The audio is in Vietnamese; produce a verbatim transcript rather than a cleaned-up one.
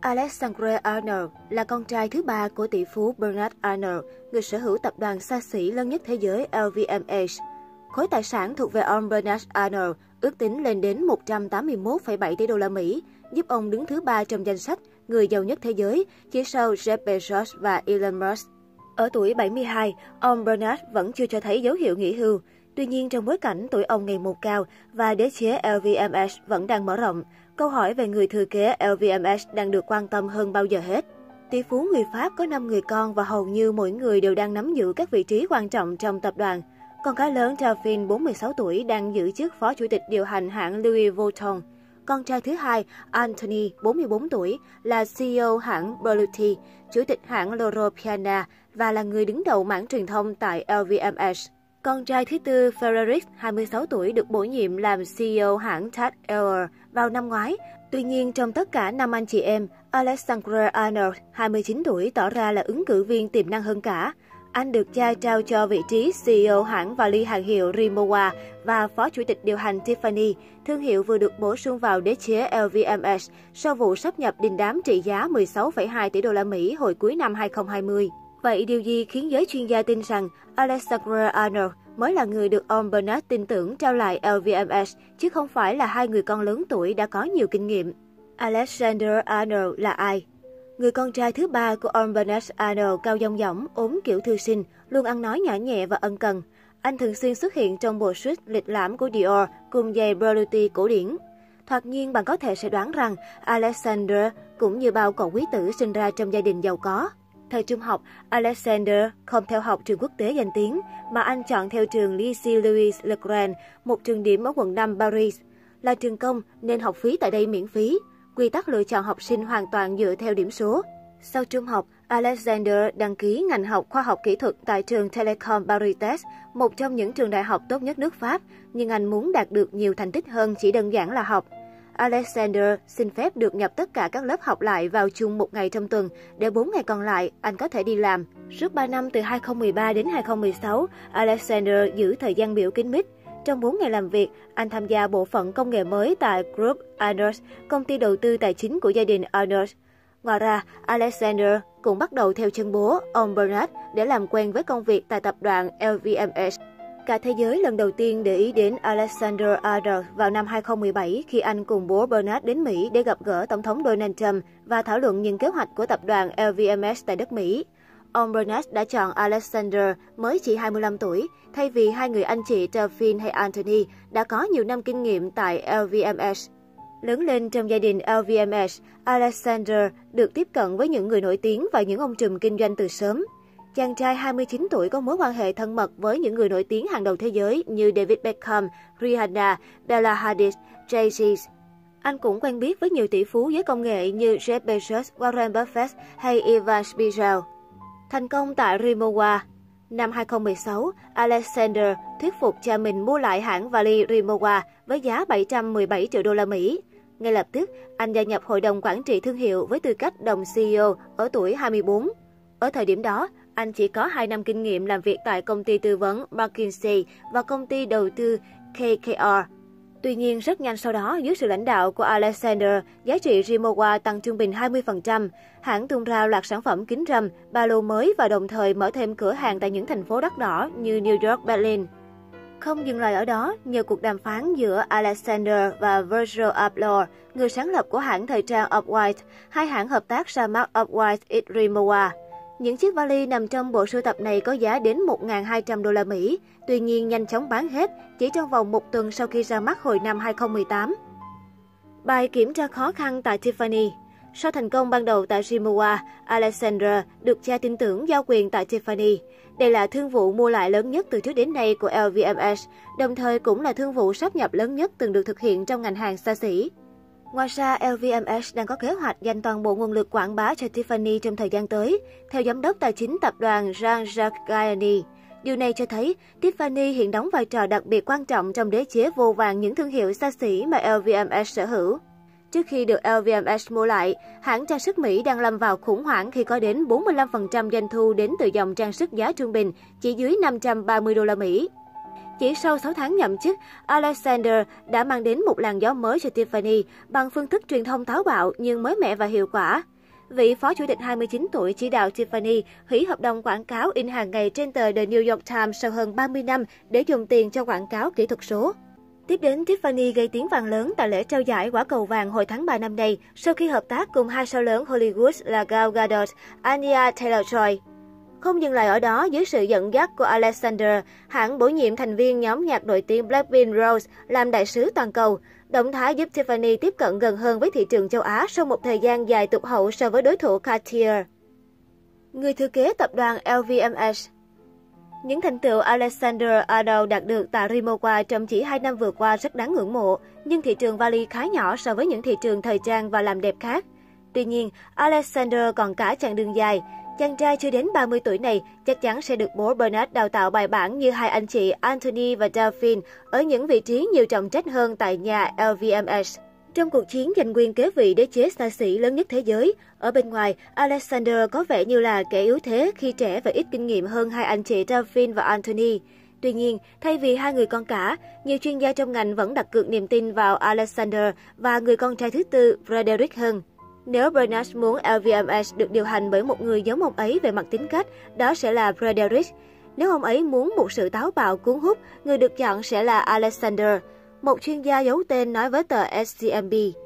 Alexander Arnold là con trai thứ ba của tỷ phú Bernard Arnold, người sở hữu tập đoàn xa xỉ lớn nhất thế giới L V M H. Khối tài sản thuộc về ông Bernard Arnold ước tính lên đến một trăm tám mươi mốt phẩy bảy tỷ đô la Mỹ, giúp ông đứng thứ ba trong danh sách người giàu nhất thế giới, chỉ sau Jeff Bezos và Elon Musk. Ở tuổi bảy mươi hai, ông Bernard vẫn chưa cho thấy dấu hiệu nghỉ hưu. Tuy nhiên, trong bối cảnh tuổi ông ngày một cao và đế chế L V M H vẫn đang mở rộng, câu hỏi về người thừa kế L V M H đang được quan tâm hơn bao giờ hết. Tỷ phú người Pháp có năm người con và hầu như mỗi người đều đang nắm giữ các vị trí quan trọng trong tập đoàn. Con gái lớn Delphine, bốn mươi sáu tuổi, đang giữ chức phó chủ tịch điều hành hãng Louis Vuitton. Con trai thứ hai, Anthony, bốn mươi bốn tuổi, là C E O hãng Berluti, chủ tịch hãng Loro Piana và là người đứng đầu mảng truyền thông tại L V M H. Con trai thứ tư, Frederick, hai mươi sáu tuổi, được bổ nhiệm làm C E O hãng Tate Heuer vào năm ngoái. Tuy nhiên, trong tất cả năm anh chị em, Alexander Arnold, hai mươi chín tuổi, tỏ ra là ứng cử viên tiềm năng hơn cả. Anh được cha trao cho vị trí C E O hãng vali hàng hiệu Rimowa và phó chủ tịch điều hành Tiffany, thương hiệu vừa được bổ sung vào đế chế L V M H sau vụ sáp nhập đình đám trị giá mười sáu phẩy hai tỷ đô la Mỹ hồi cuối năm hai không hai không. Vậy điều gì khiến giới chuyên gia tin rằng Alexander Arnold mới là người được ông Bernard tin tưởng trao lại L V M H, chứ không phải là hai người con lớn tuổi đã có nhiều kinh nghiệm? Alexander Arnold là ai? Người con trai thứ ba của ông Bernard Arnold cao dong dỏng, ốm kiểu thư sinh, luôn ăn nói nhỏ nhẹ và ân cần. Anh thường xuyên xuất hiện trong bộ suit lịch lãm của Dior cùng giày Berluti cổ điển. Thoạt nhiên bạn có thể sẽ đoán rằng Alexander cũng như bao cậu quý tử sinh ra trong gia đình giàu có. Thời trung học, Alexander không theo học trường quốc tế danh tiếng, mà anh chọn theo trường Lycée Louis Le Grand, một trường điểm ở quận năm Paris. Là trường công nên học phí tại đây miễn phí. Quy tắc lựa chọn học sinh hoàn toàn dựa theo điểm số. Sau trung học, Alexander đăng ký ngành học khoa học kỹ thuật tại trường Telecom Parites, một trong những trường đại học tốt nhất nước Pháp, nhưng anh muốn đạt được nhiều thành tích hơn chỉ đơn giản là học. Alexander xin phép được nhập tất cả các lớp học lại vào chung một ngày trong tuần, để bốn ngày còn lại anh có thể đi làm. Suốt ba năm từ hai không một ba đến hai không một sáu, Alexander giữ thời gian biểu kín mít. Trong bốn ngày làm việc, anh tham gia bộ phận công nghệ mới tại Group Arnold, công ty đầu tư tài chính của gia đình Arnold. Ngoài ra, Alexander cũng bắt đầu theo chân bố, ông Bernard, để làm quen với công việc tại tập đoàn L V M H. Cả thế giới lần đầu tiên để ý đến Alexander Arnold vào năm hai không một bảy khi anh cùng bố Bernard đến Mỹ để gặp gỡ Tổng thống Donald Trump và thảo luận những kế hoạch của tập đoàn L V M H tại đất Mỹ. Ông Bernard đã chọn Alexander mới chỉ hai mươi lăm tuổi, thay vì hai người anh chị Delphine hay Anthony đã có nhiều năm kinh nghiệm tại L V M H. Lớn lên trong gia đình L V M H, Alexander được tiếp cận với những người nổi tiếng và những ông trùm kinh doanh từ sớm. Chàng trai hai mươi chín tuổi có mối quan hệ thân mật với những người nổi tiếng hàng đầu thế giới như David Beckham, Rihanna, Bella Hadid, Jay-Z. Anh cũng quen biết với nhiều tỷ phú giới công nghệ như Jeff Bezos, Warren Buffett hay Ivan Spiegel. Thành công tại Rimowa. Năm hai không một sáu, Alexander thuyết phục cha mình mua lại hãng vali Rimowa với giá bảy trăm mười bảy triệu đô la Mỹ. Ngay lập tức, anh gia nhập hội đồng quản trị thương hiệu với tư cách đồng C E O ở tuổi hai mươi bốn. Ở thời điểm đó, anh chỉ có hai năm kinh nghiệm làm việc tại công ty tư vấn McKinsey và công ty đầu tư K K R. Tuy nhiên, rất nhanh sau đó, dưới sự lãnh đạo của Alexander, giá trị Rimowa tăng trung bình hai mươi phần trăm. Hãng tung ra loạt sản phẩm kính râm, ba lô mới và đồng thời mở thêm cửa hàng tại những thành phố đắt đỏ như New York, Berlin. Không dừng lại ở đó, nhờ cuộc đàm phán giữa Alexander và Virgil Abloh, người sáng lập của hãng thời trang Off-White, hai hãng hợp tác ra mắt Off-White x Rimowa. Những chiếc vali nằm trong bộ sưu tập này có giá đến một nghìn hai trăm đô la Mỹ, tuy nhiên nhanh chóng bán hết chỉ trong vòng một tuần sau khi ra mắt hồi năm hai không một tám. Bài kiểm tra khó khăn tại Tiffany. Sau thành công ban đầu tại Rimowa, Alexander được cha tin tưởng giao quyền tại Tiffany. Đây là thương vụ mua lại lớn nhất từ trước đến nay của L V M H, đồng thời cũng là thương vụ sáp nhập lớn nhất từng được thực hiện trong ngành hàng xa xỉ. Ngoài ra, L V M H đang có kế hoạch dành toàn bộ nguồn lực quảng bá cho Tiffany trong thời gian tới, theo giám đốc tài chính tập đoàn Jean-Jacques Gayani. Điều này cho thấy Tiffany hiện đóng vai trò đặc biệt quan trọng trong đế chế vô vàn những thương hiệu xa xỉ mà L V M H sở hữu. Trước khi được L V M H mua lại, hãng trang sức Mỹ đang lâm vào khủng hoảng khi có đến bốn mươi lăm phần trăm doanh thu đến từ dòng trang sức giá trung bình chỉ dưới năm trăm ba mươi đô la Mỹ. Chỉ sau sáu tháng nhậm chức, Alexander đã mang đến một làn gió mới cho Tiffany bằng phương thức truyền thông táo bạo nhưng mới mẻ và hiệu quả. vị phó chủ tịch hai mươi chín tuổi chỉ đạo Tiffany hủy hợp đồng quảng cáo in hàng ngày trên tờ The New York Times sau hơn ba mươi năm để dùng tiền cho quảng cáo kỹ thuật số. Tiếp đến, Tiffany gây tiếng vang lớn tại lễ trao giải quả cầu vàng hồi tháng ba năm nay sau khi hợp tác cùng hai sao lớn Hollywood là Gal Gadot, Anya Taylor-Joy. Không dừng lại ở đó, dưới sự dẫn dắt của Alexander, hãng bổ nhiệm thành viên nhóm nhạc nổi tiếng Blackpink Rose làm đại sứ toàn cầu. Động thái giúp Tiffany tiếp cận gần hơn với thị trường châu Á sau một thời gian dài tụt hậu so với đối thủ Cartier. Người thừa kế tập đoàn L V M H. Những thành tựu Alexander Arnold đạt được tại Rimowa trong chỉ hai năm vừa qua rất đáng ngưỡng mộ, nhưng thị trường vali khá nhỏ so với những thị trường thời trang và làm đẹp khác. Tuy nhiên, Alexander còn cả chặng đường dài. Chàng trai chưa đến ba mươi tuổi này chắc chắn sẽ được bố Bernard đào tạo bài bản như hai anh chị Anthony và Delphine ở những vị trí nhiều trọng trách hơn tại nhà L V M H. Trong cuộc chiến giành quyền kế vị đế chế xa xỉ lớn nhất thế giới, ở bên ngoài, Alexander có vẻ như là kẻ yếu thế khi trẻ và ít kinh nghiệm hơn hai anh chị Delphine và Anthony. Tuy nhiên, thay vì hai người con cả, nhiều chuyên gia trong ngành vẫn đặt cược niềm tin vào Alexander và người con trai thứ tư, Frederick hơn. Nếu Bernard muốn L V M H được điều hành bởi một người giống ông ấy về mặt tính cách, đó sẽ là Frederick. Nếu ông ấy muốn một sự táo bạo cuốn hút, người được chọn sẽ là Alexander. Một chuyên gia giấu tên nói với tờ S C M B.